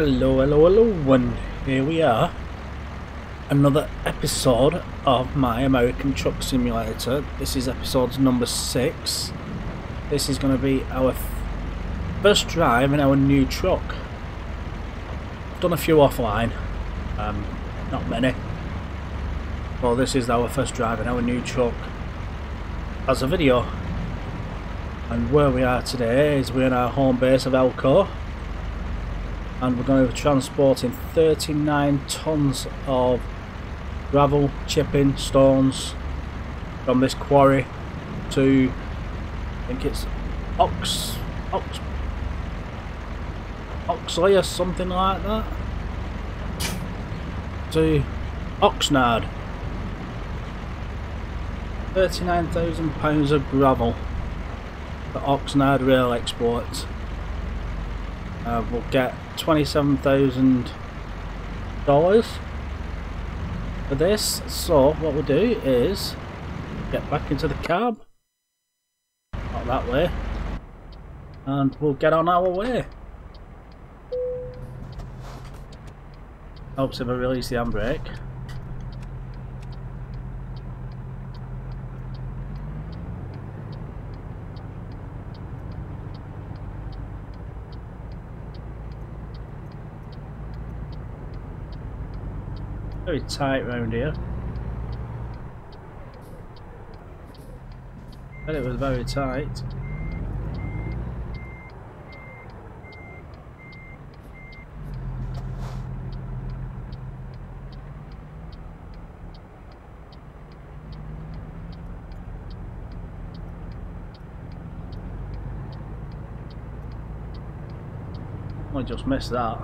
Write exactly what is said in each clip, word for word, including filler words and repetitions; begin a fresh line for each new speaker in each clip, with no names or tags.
Hello, hello, hello, and here we are. Another episode of my American Truck Simulator. This is episode number six. This is going to be our first drive in our new truck. I've done a few offline, um, not many. Well, this is our first drive in our new truck as a video. And where we are today is we're in our home base of Elko. And we're going to be transporting thirty-nine tons of gravel, chipping, stones from this quarry to, I think it's Ox, Ox, Oxley or something like that, to Oxnard. thirty-nine thousand pounds of gravel for Oxnard rail exports. Uh, we'll get twenty-seven thousand dollars for this, so what we'll do is get back into the cab, not that way, and we'll get on our way. Helps if I release the handbrake. Very tight round here. But it was very tight. I just missed that.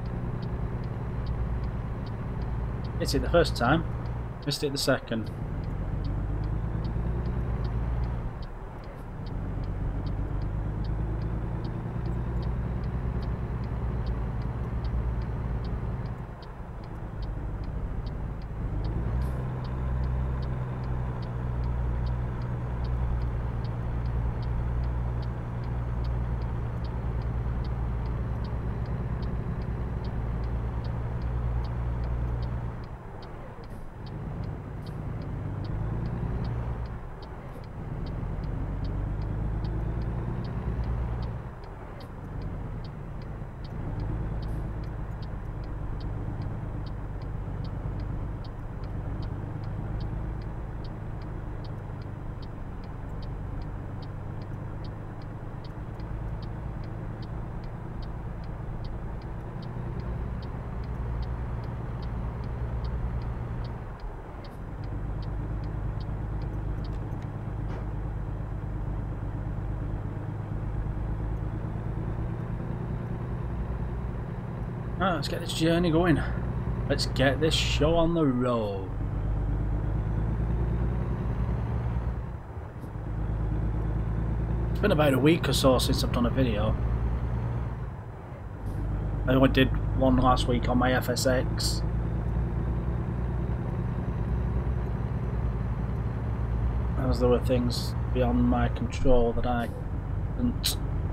Hit it the first time, missed it the second. Right, let's get this journey going. Let's get this show on the road. It's been about a week or so since I've done a video. I only did one last week on my F S X. As there were things beyond my control that I didn't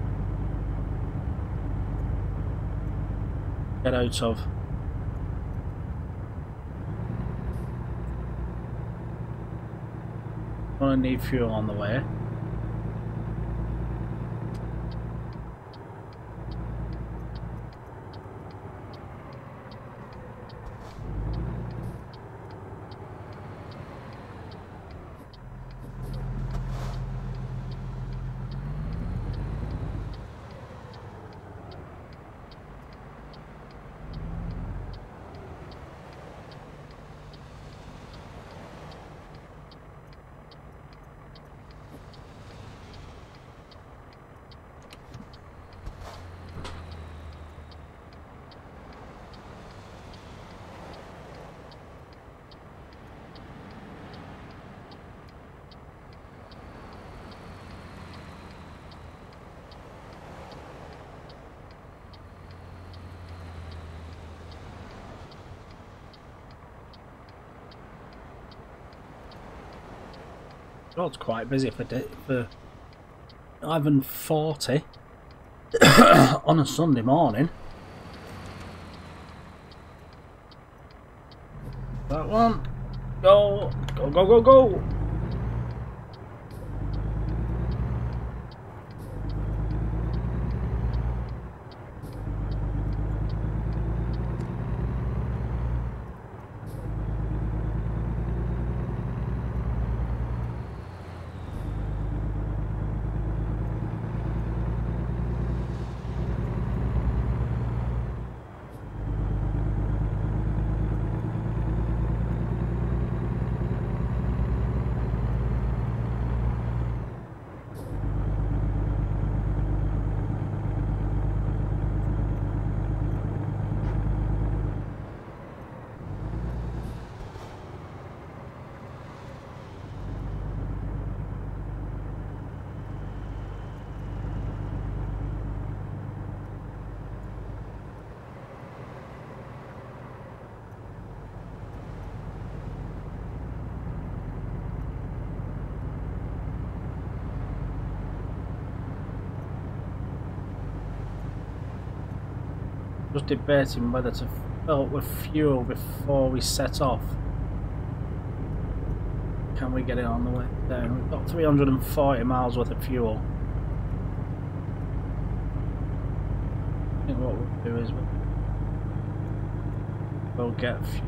get out of. Gonna need fuel on the way. Well, it's quite busy for for eleven forty on a Sunday morning. on. Go. Go, go, go, go. Just debating whether to fill up with fuel before we set off. Can we get it on the way down? We've got three hundred forty miles worth of fuel. I think what we'll do is we'll, we'll get fuel.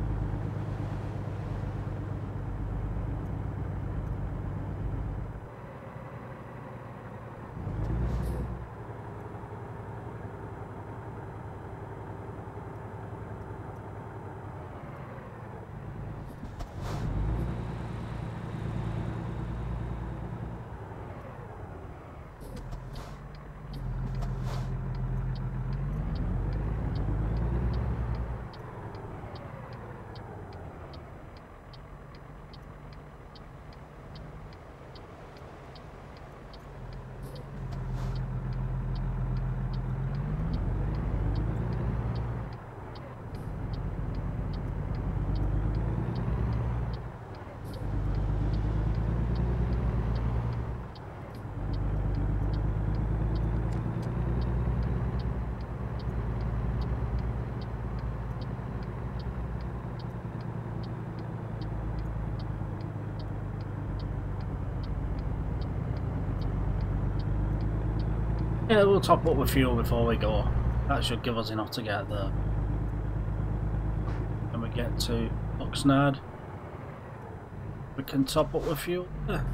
Yeah, we'll top up with fuel before we go. That should give us enough to get there. When we get to Oxnard, we can top up with fuel. Yeah.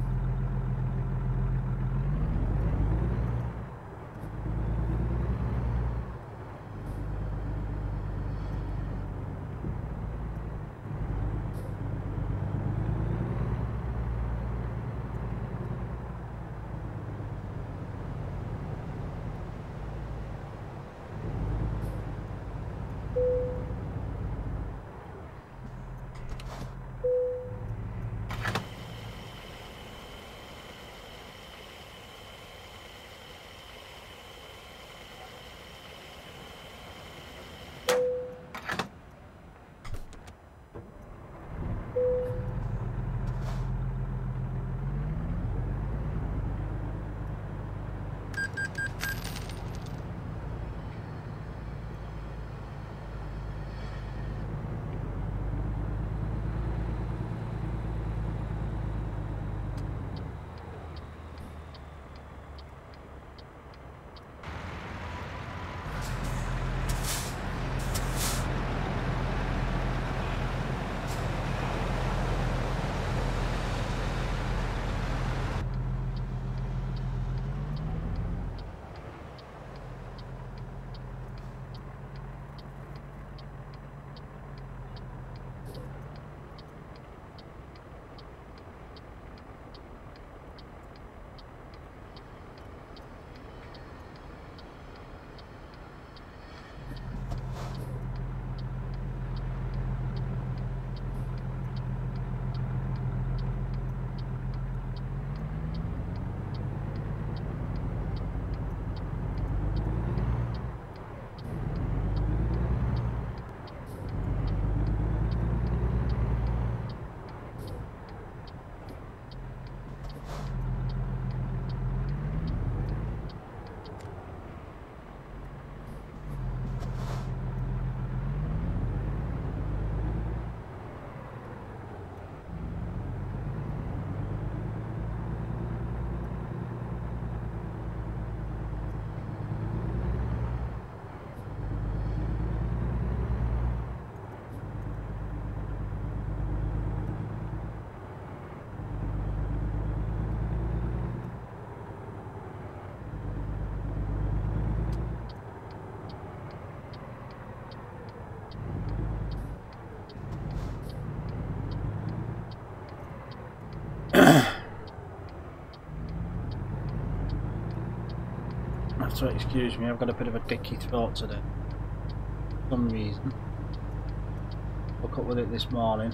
have to excuse me, I've got a bit of a dicky throat today. For some reason. Woke up with it this morning.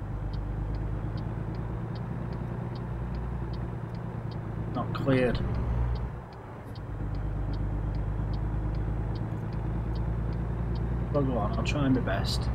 Not cleared. Well, go on, I'll try my best.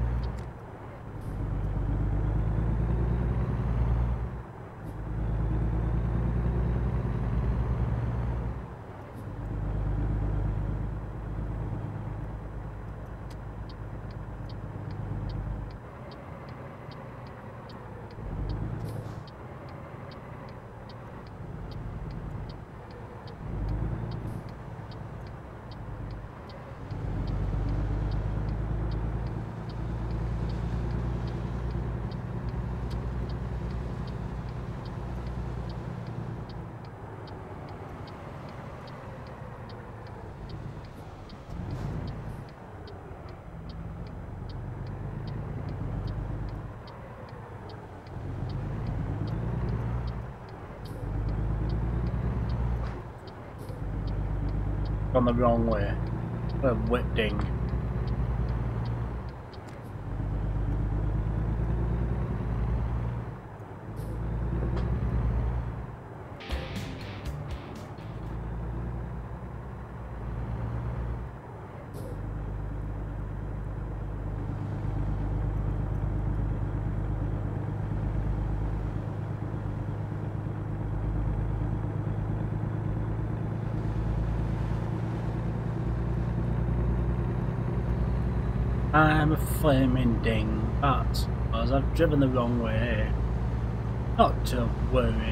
Gone the wrong way. A whip ding. I'm a flaming ding, but because I've driven the wrong way. Not to worry.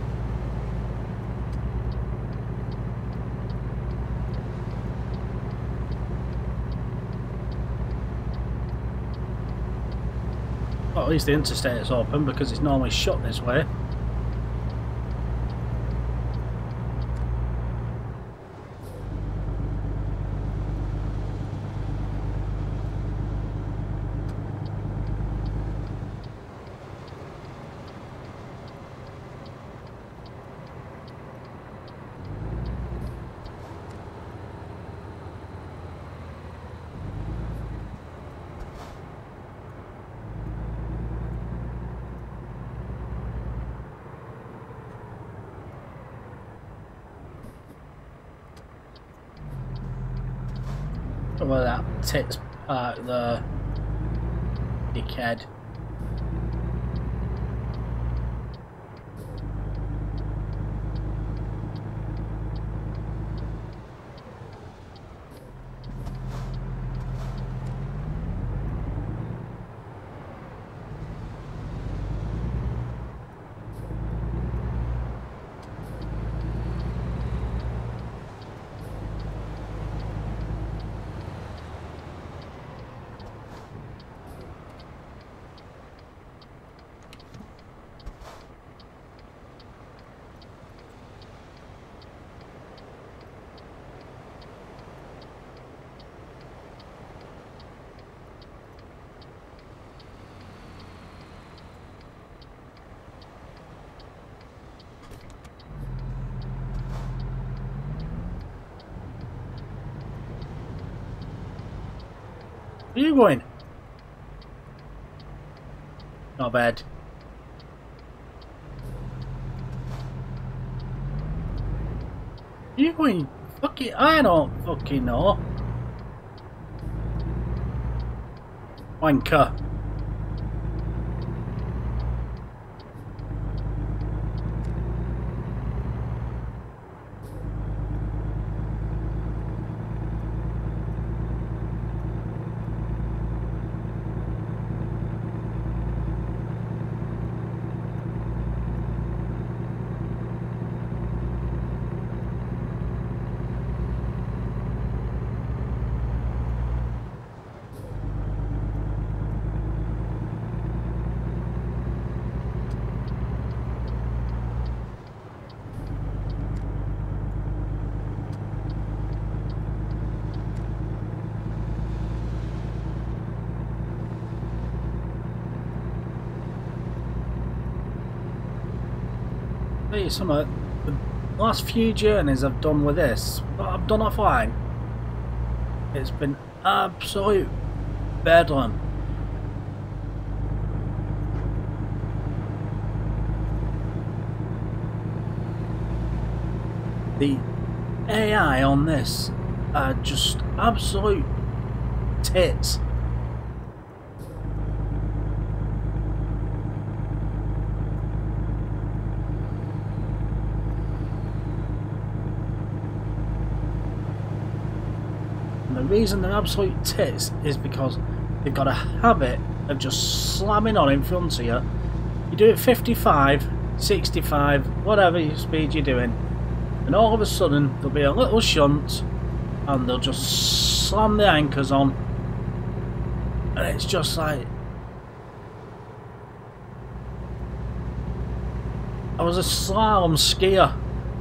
Well, at least the interstate is open because it's normally shut this way. Well, that tits part the dickhead. Where are you going? Not bad. Where are you going? Fuck it, I don't fucking know. Wanker. Hey, some of the last few journeys I've done with this, what I've done offline, it's been absolute bedlam. The A I on this are just absolute tits. And the reason they're absolute tits is because they've got a habit of just slamming on in front of you. You do it fifty-five, sixty-five, whatever speed you're doing, and all of a sudden there'll be a little shunt and they'll just slam the anchors on, and it's just like, I was a slalom skier.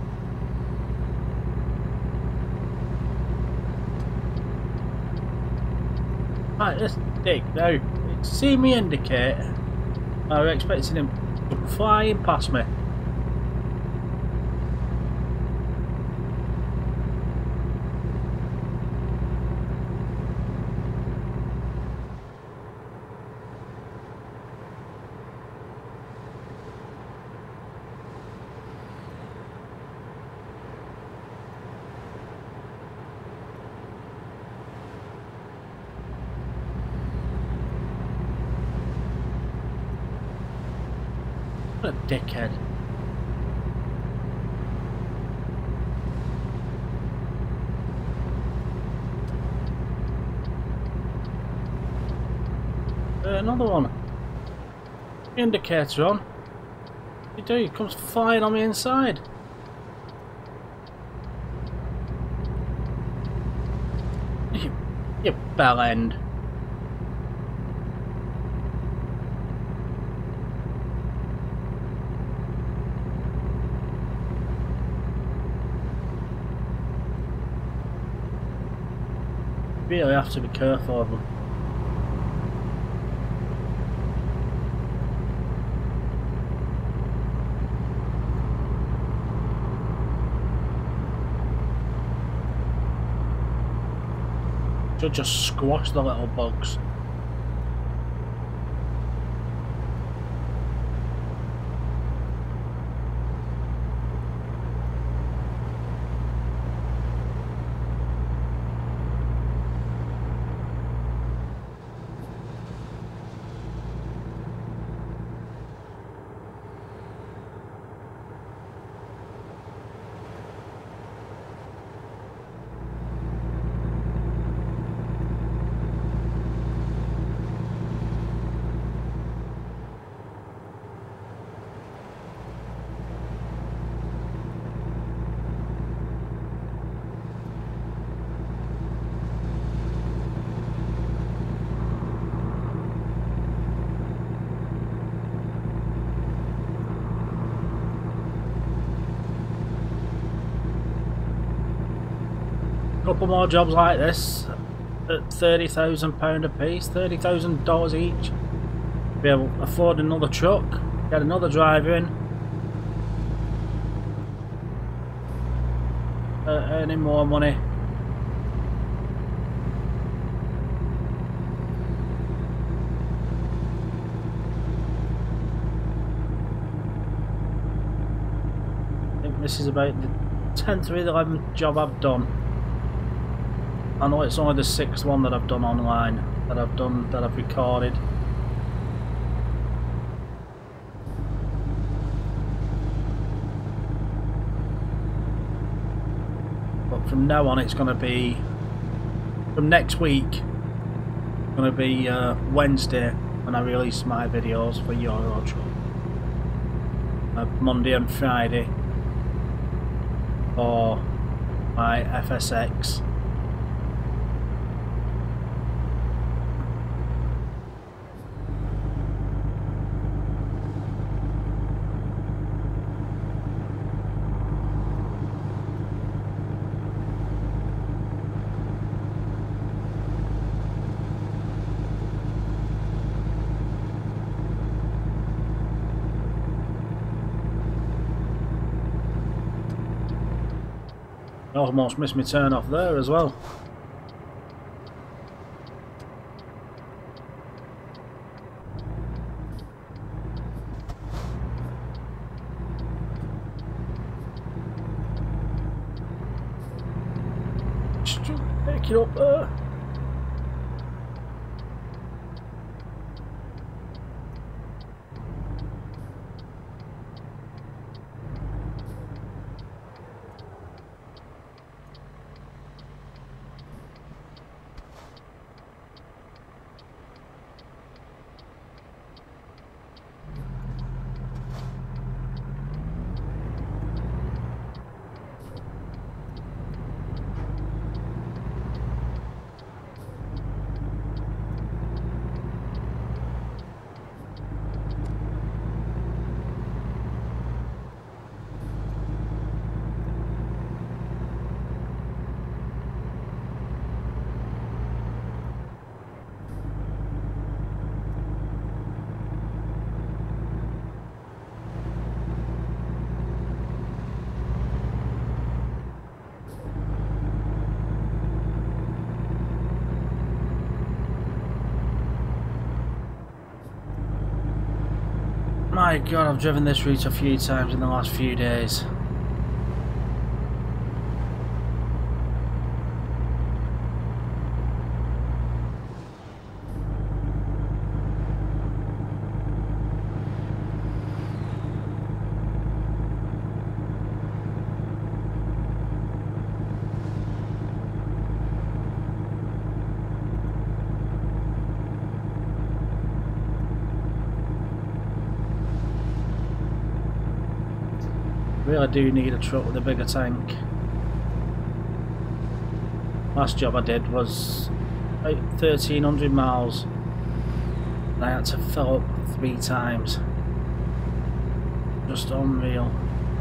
Right, this dick now, see me indicate, I was expecting him to come flying past me. What a dickhead. Uh, another one. Indicator on. You do, he comes flying on the inside. You, you bell end. Really have to be careful of them. Should just squash the little bugs. Couple more jobs like this at thirty thousand pounds a piece, thirty thousand dollars each. Be able to afford another truck, get another driver in, uh, earning more money. I think this is about the tenth or eleventh job I've done. I know it's only the sixth one that I've done online, that I've done, that I've recorded. But from now on it's going to be, from next week, it's going to be uh, Wednesday when I release my videos for Euro Truck. Uh, Monday and Friday for my F S X. I almost missed my turn off there as well. Just pick it up there. My god, I've driven this route a few times in the last few days. Really do need a truck with a bigger tank. Last job I did was like thirteen hundred miles and I had to fill up three times. Just unreal.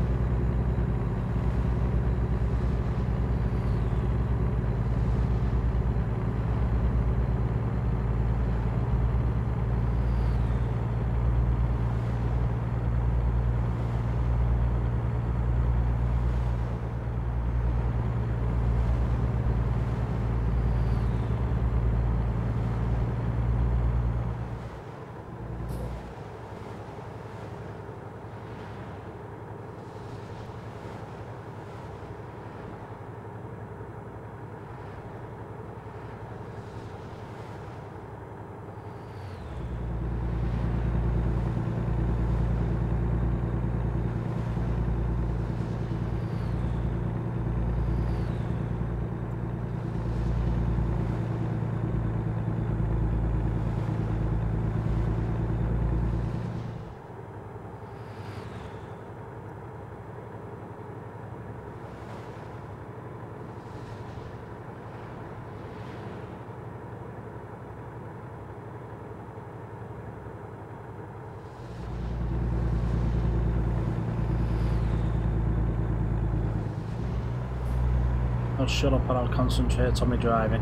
I'll shut up and I'll concentrate on my driving.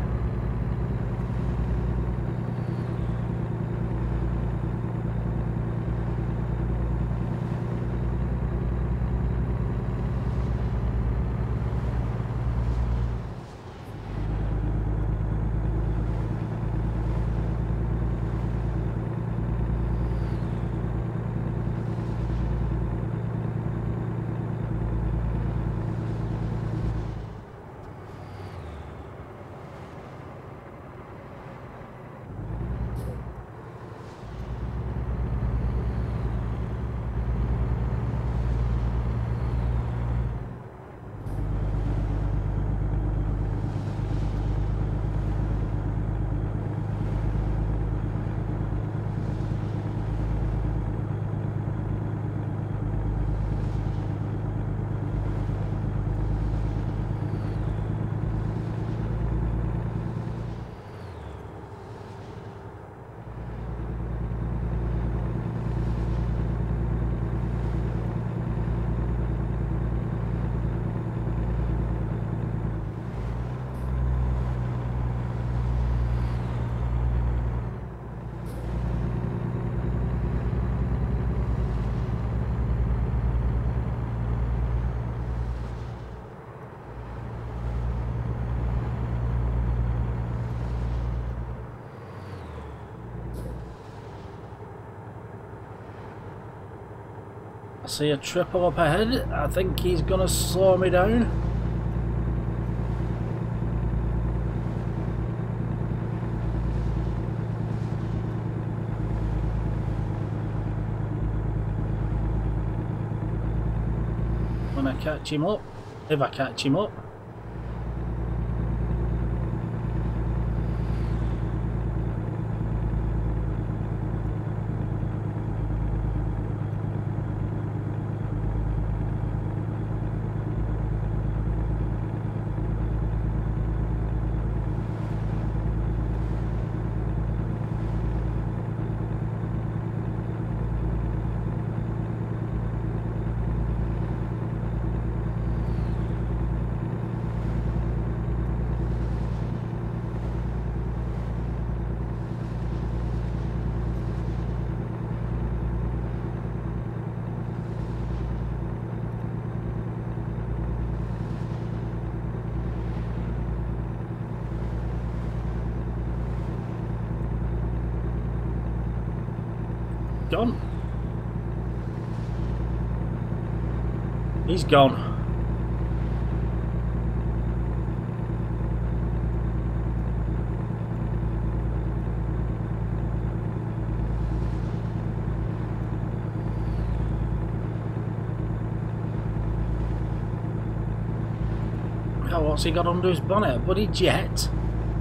see a triple up ahead. I think he's gonna slow me down. When I catch him up, if I catch him up. Gone. He's gone. Oh, what's he got under his bonnet? A bloody jet?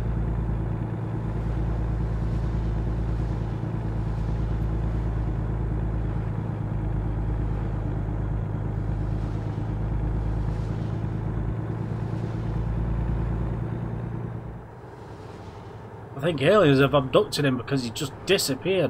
I think aliens have abducted him because he just disappeared.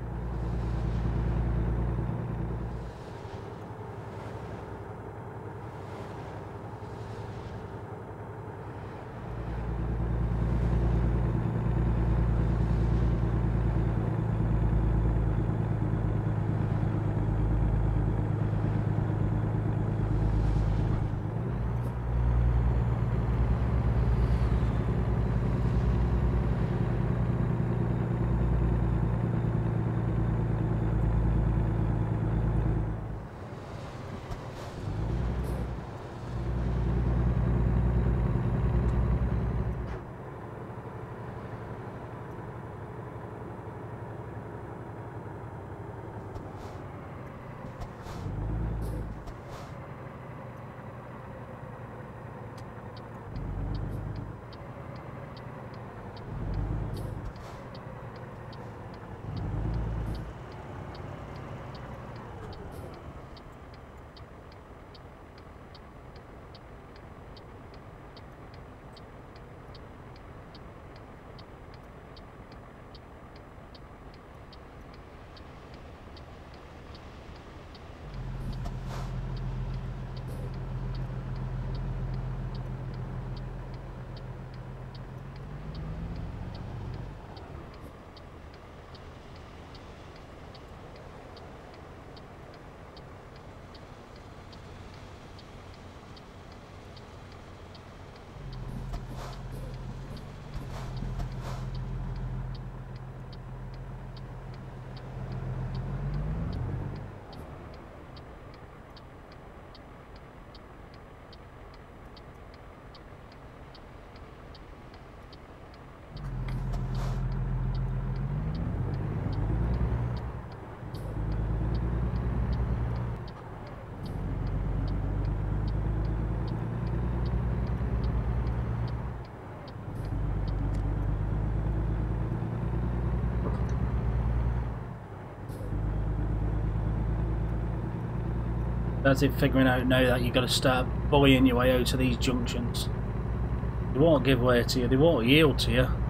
That's it, figuring out now that you've got to start bullying your way out of these junctions. They won't give way to you, they won't yield to you.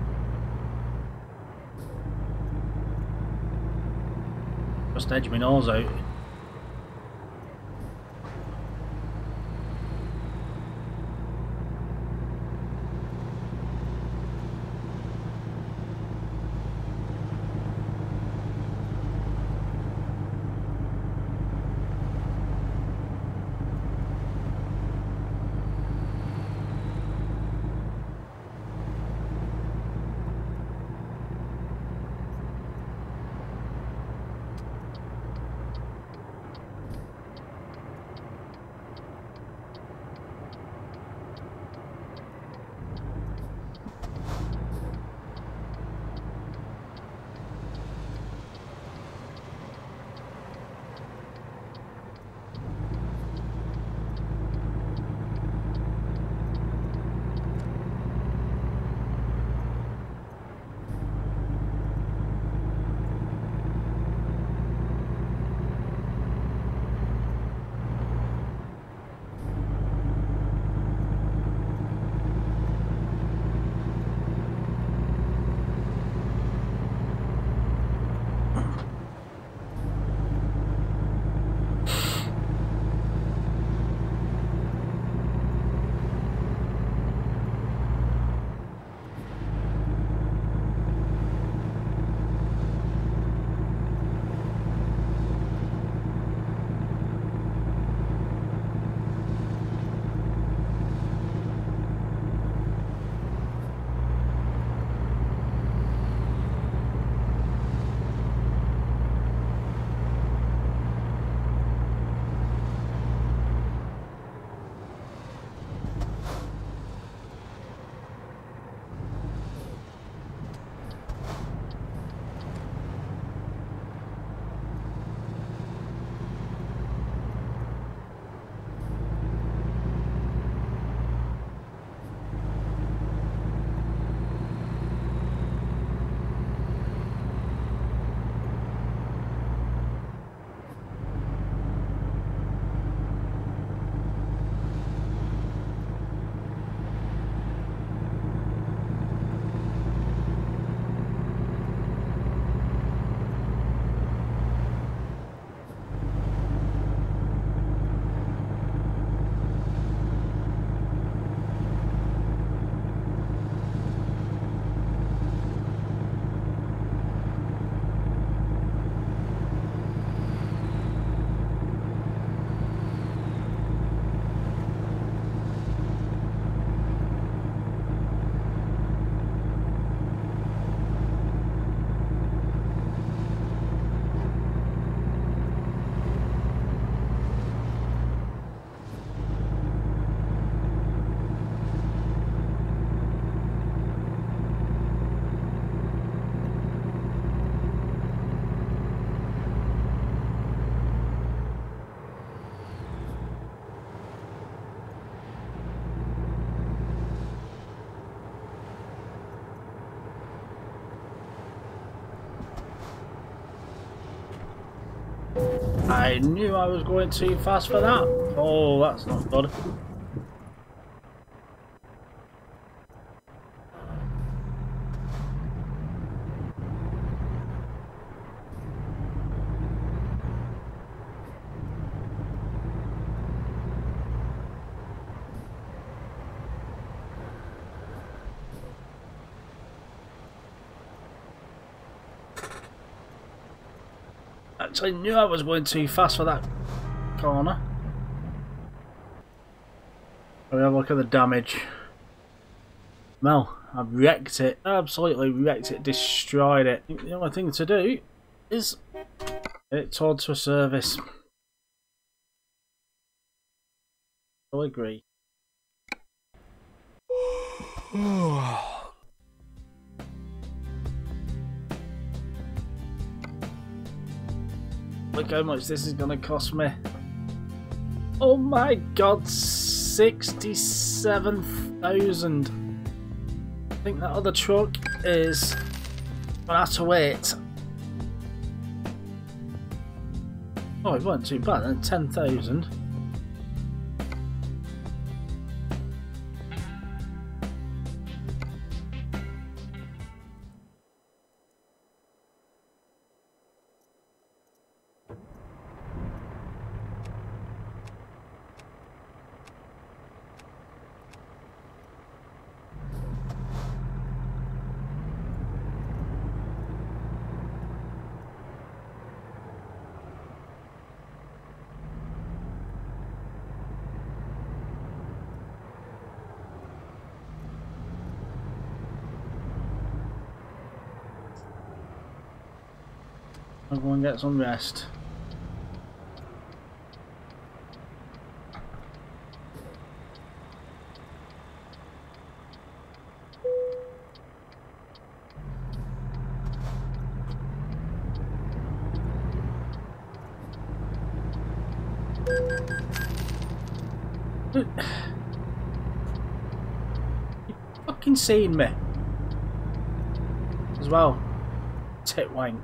Just edge my nose out. I knew I was going too fast for that. Oh, that's not good. Actually, I knew I was going too fast for that corner. Let me have a look at the damage. Well, I've wrecked it. Absolutely wrecked it, destroyed it. The only thing to do is get it towed to a service. I'll agree. Look how much this is going to cost me. Oh my god, sixty-seven thousand. I think that other truck is going to have to wait. Oh, it wasn't too bad then, ten thousand. I'll go and get some rest. You fucking seen me as well, tit wank.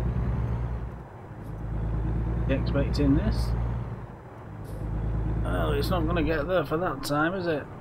Expecting this? Well, But it's not going to get there for that time, is it?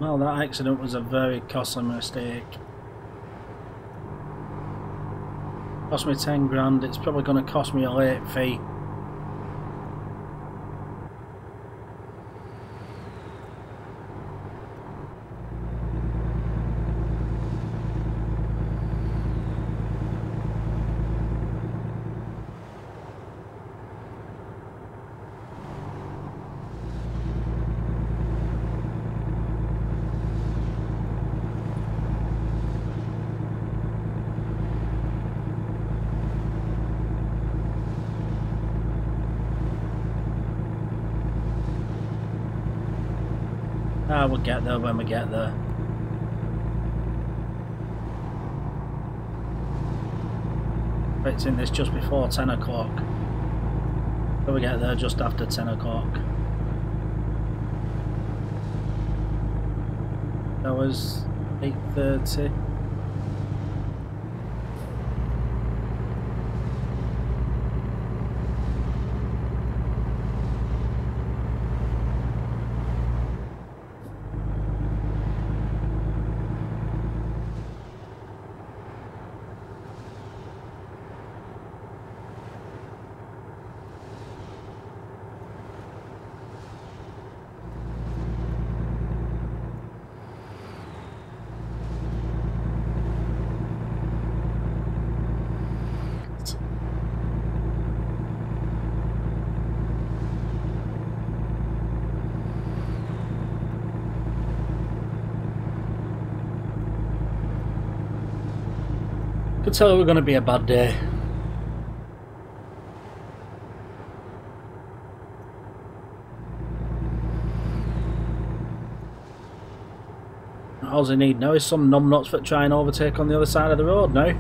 Well, that accident was a very costly mistake. Cost me ten grand, it's probably going to cost me a late fee. Ah, we'll get there when we get there. Expecting this just before ten o'clock. So we get there just after ten o'clock. That was eight thirty. Could tell it was going to be a bad day. All I need now is some numbnuts that try and overtake on the other side of the road now.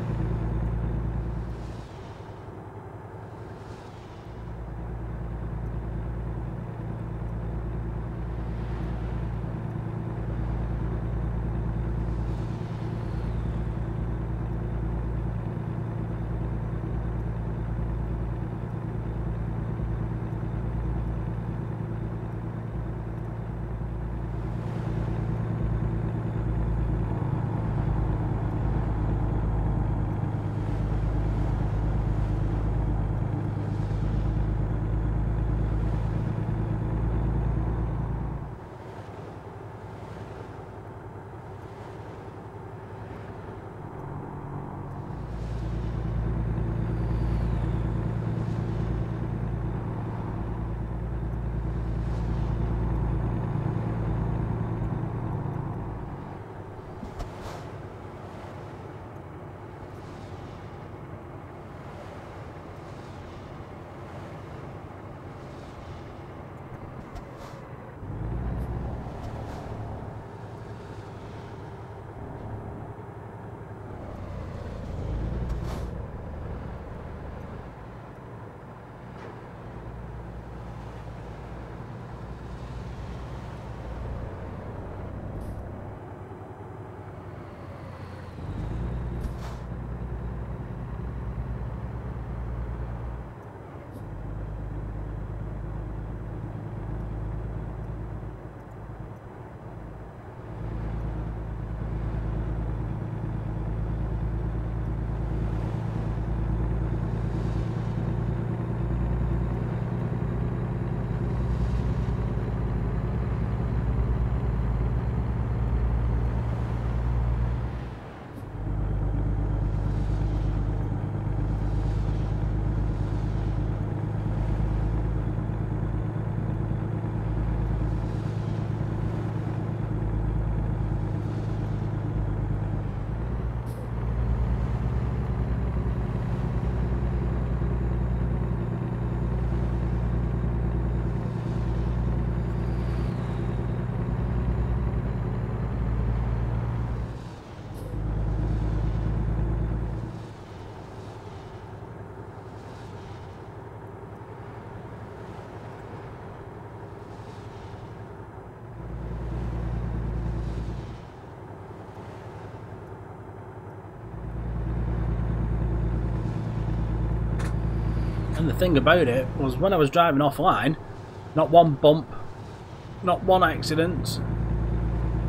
And the thing about it was, when I was driving offline, not one bump, not one accident,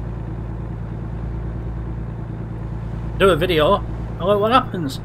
do a video and look what happens.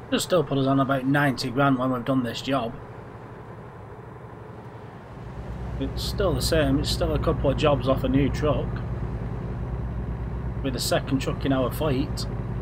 It'll still put us on about ninety grand when we've done this job. It's still the same, it's still a couple of jobs off a new truck. With the second truck in our fleet.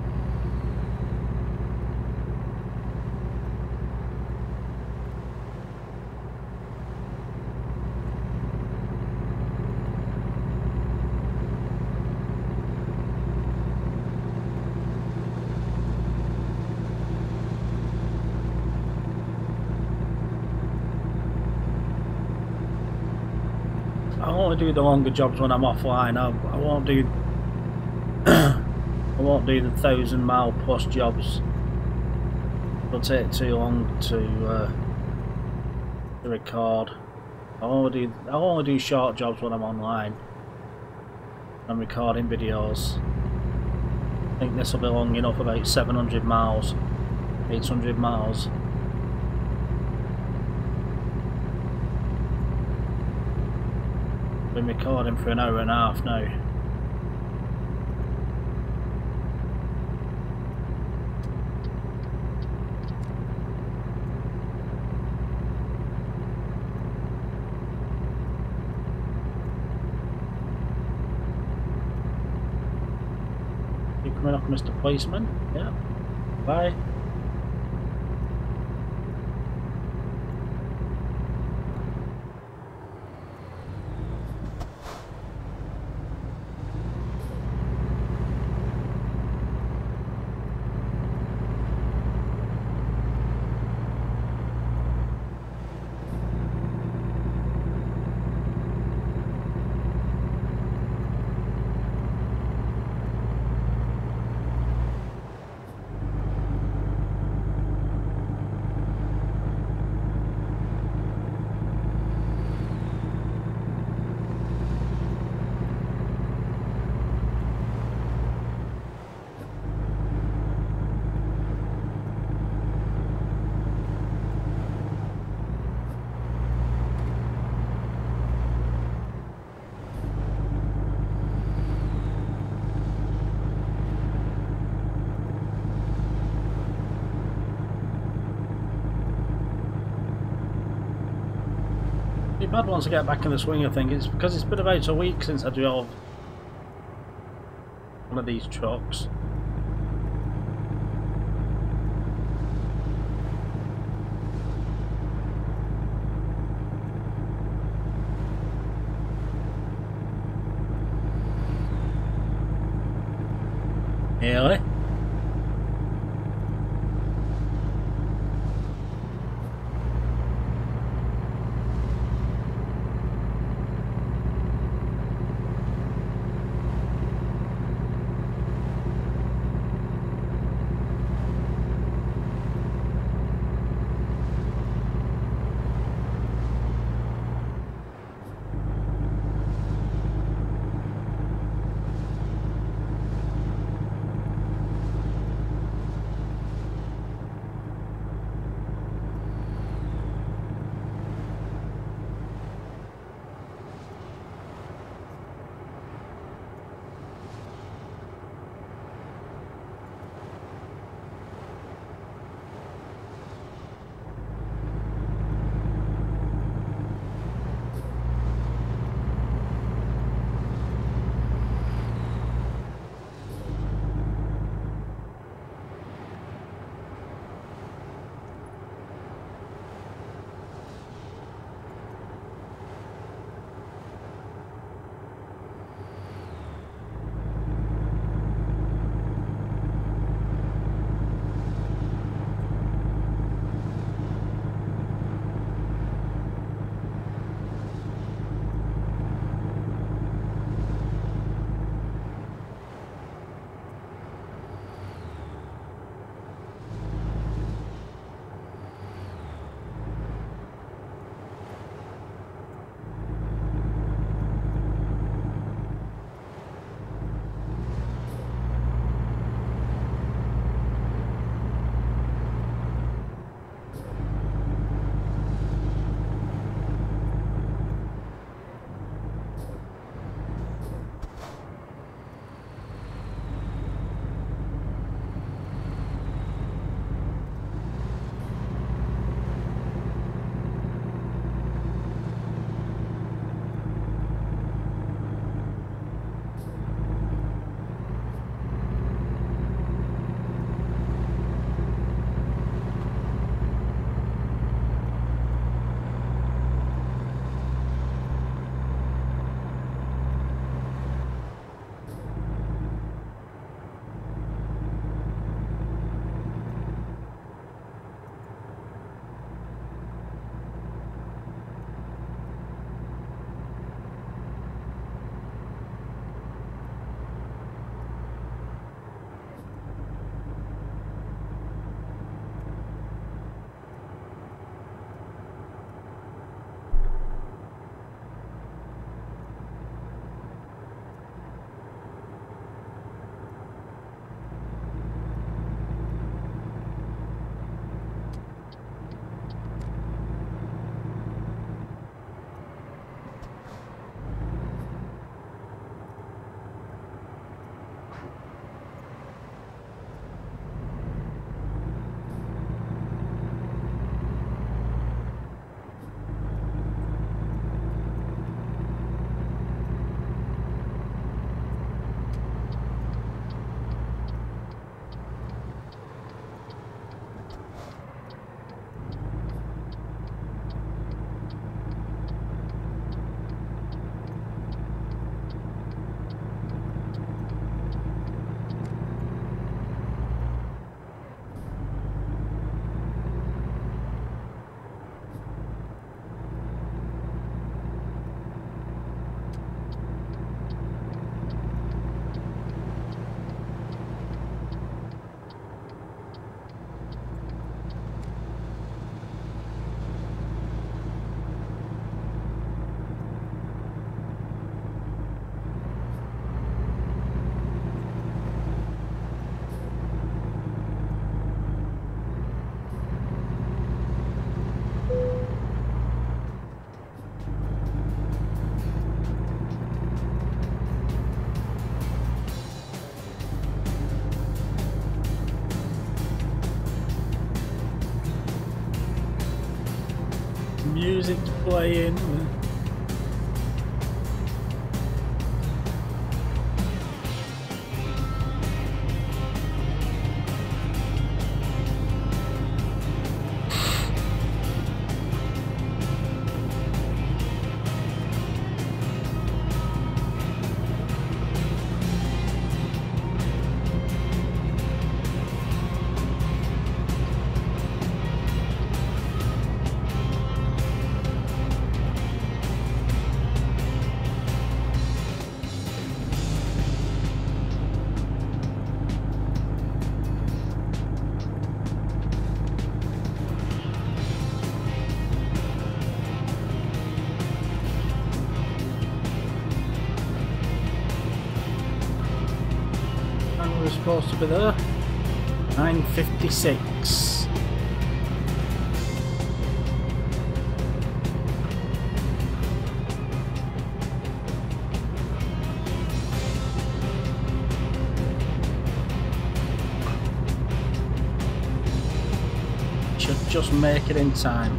I want to do the longer jobs when I'm offline. I, I won't do I won't do the thousand mile plus jobs. It'll take too long to uh, to record. I only do I only do short jobs when I'm online. I'm recording videos. I think this will be long enough, about seven hundred miles, eight hundred miles. Been recording for an hour and a half now. You coming up, Mister Policeman? Yeah. Bye. Be bad once I get back in the swing of things. It's because it's been about a week since I drove one of these trucks. Really? music's playing. We're supposed to be there. nine fifty-six. Should just make it in time.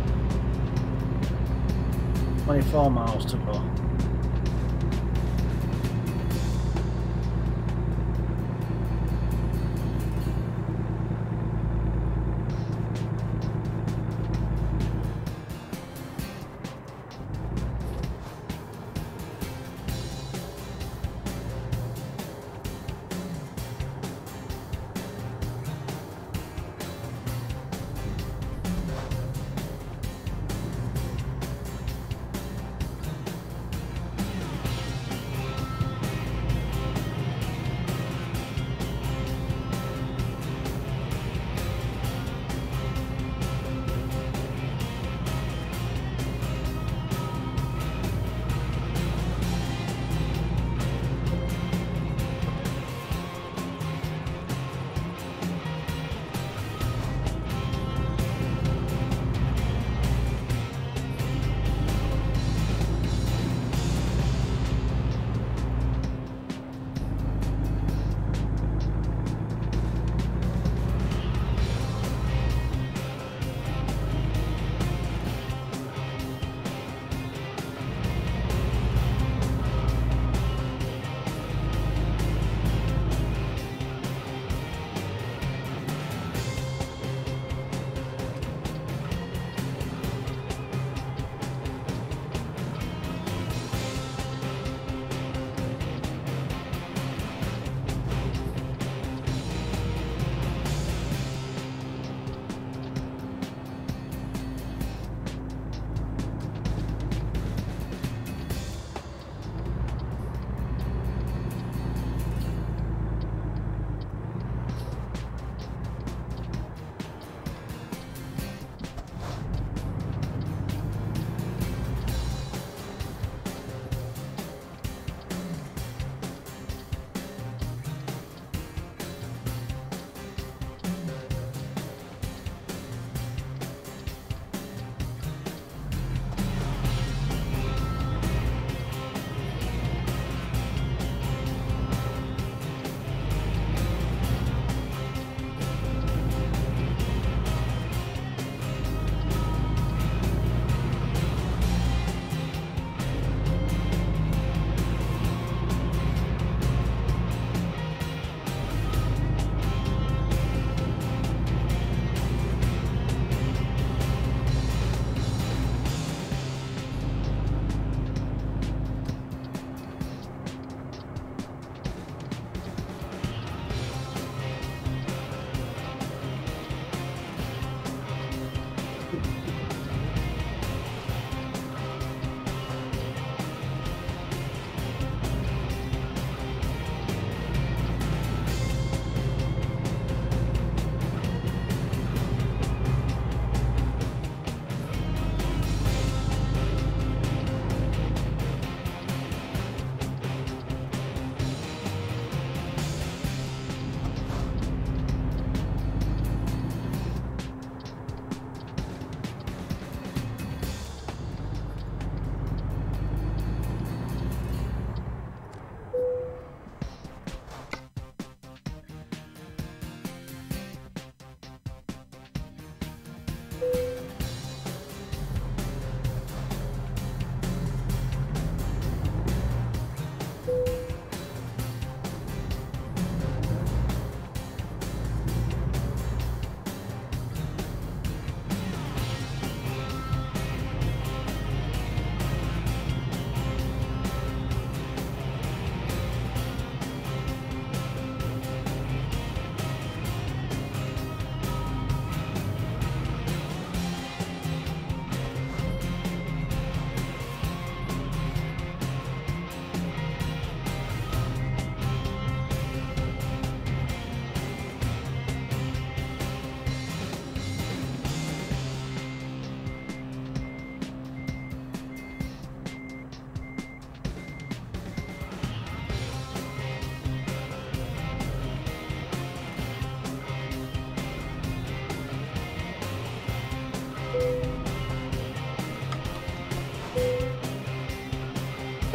twenty-four miles to go.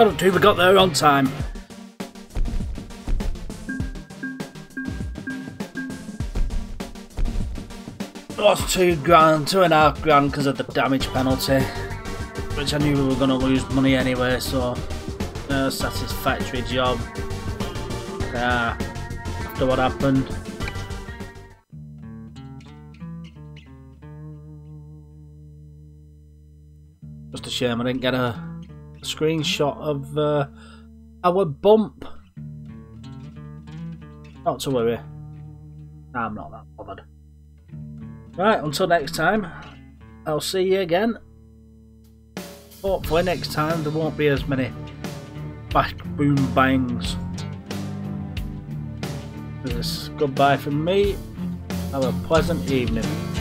I don't think we got there on time. Lost two grand, two and a half grand because of the damage penalty, which I knew we were going to lose money anyway, so no satisfactory job. Ah, after what happened. Just a shame I didn't get a, a screenshot of uh, our bump. Not to worry. I'm not that bothered. Right, until next time, I'll see you again. Hopefully next time there won't be as many bash boom bangs. This is goodbye from me. Have a pleasant evening.